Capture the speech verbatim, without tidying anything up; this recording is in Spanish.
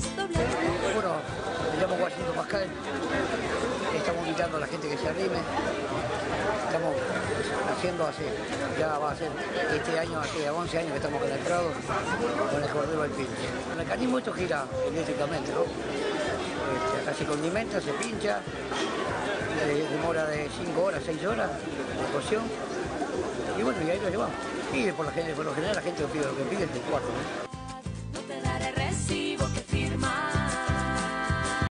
Bueno, me llamo Washington Pascal, estamos invitando a la gente que se arrime, estamos haciendo hace, ya va a ser este año, hace once años que estamos con el Prado, con el Cordero del Pinche. El mecanismo esto gira eléctricamente, ¿no? Este, acá se condimenta, se pincha, eh, demora de cinco horas, seis horas de cocción, y bueno, y ahí lo llevamos. Y por, la gente, por lo general la gente lo pide, lo que pide es el cuarto, ¿no?